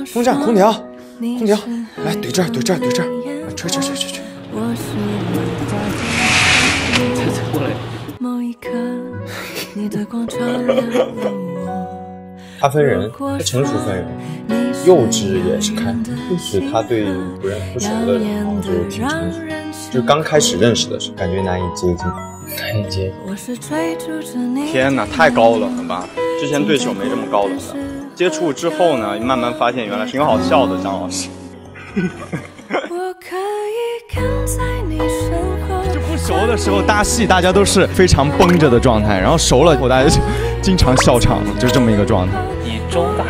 风扇、空调，来怼这儿，怼这儿，怼这儿，吹。 再过来。 他分人，他成熟分人，幼稚也是看，就是他对不熟的人好像就挺成熟，就刚开始认识的时候，感觉难以接近。 天哪，太高冷了吧！之前对手没这么高冷的，接触之后呢，慢慢发现原来挺好笑的，张老师。就不熟的时候搭戏，大家都是非常绷着的状态，然后熟了以后，大家就经常笑场，就这么一个状态。 你周大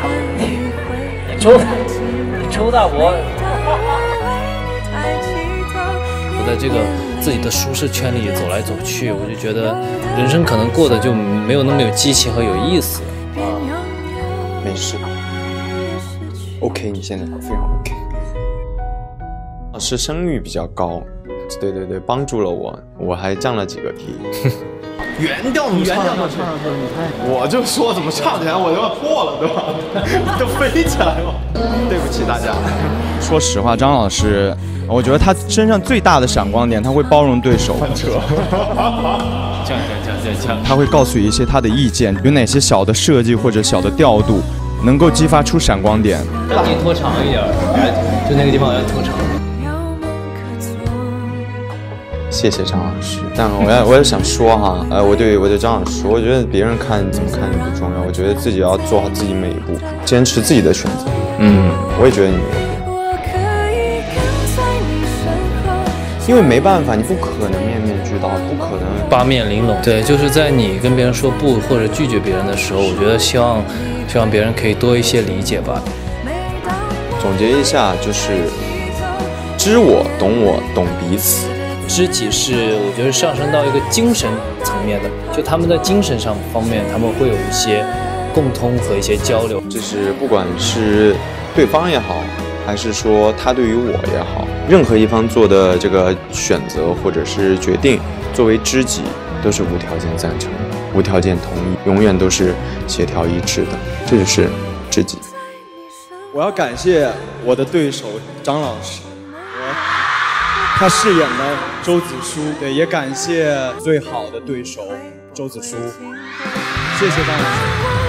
伯，我在这个自己的舒适圈里走来走去，我就觉得人生可能过得就没有那么有激情和有意思啊。 没事 ，OK， 你现在非常 OK。老师声誉比较高，对，帮助了我还降了几个 key。原调怎么唱上去？我就说怎么唱起来我就要破了，对吧？就飞起来了。对不起大家。 说实话，张老师，我觉得他身上最大的闪光点，他会包容对手。 讲， 他会告诉你一些他的意见，有哪些小的设计或者小的调度，能够激发出闪光点。 让你拖长一点，就那个地方要拖长。 谢谢张老师，但我也想说哈，我对张老师说，我觉得别人怎么看你不重要，我觉得自己要做好自己每一步，坚持自己的选择。我也觉得你牛，因为没办法，你不可能面面俱到，不可能八面玲珑。对，就是在你跟别人说不或者拒绝别人的时候，我觉得希望别人可以多一些理解吧。 总结一下，就是知我，懂彼此。 知己是我觉得上升到一个精神层面的，就他们在精神上方面，他们会有一些共通和一些交流。 就是不管是对方也好，还是说他对于我也好，任何一方做的这个选择或者是决定，作为知己都是无条件赞成、无条件同意，永远都是协调一致的，这就是知己。 我要感谢我的对手张老师。他饰演了周子舒，对，也感谢最好的对手周子舒，谢谢张老师。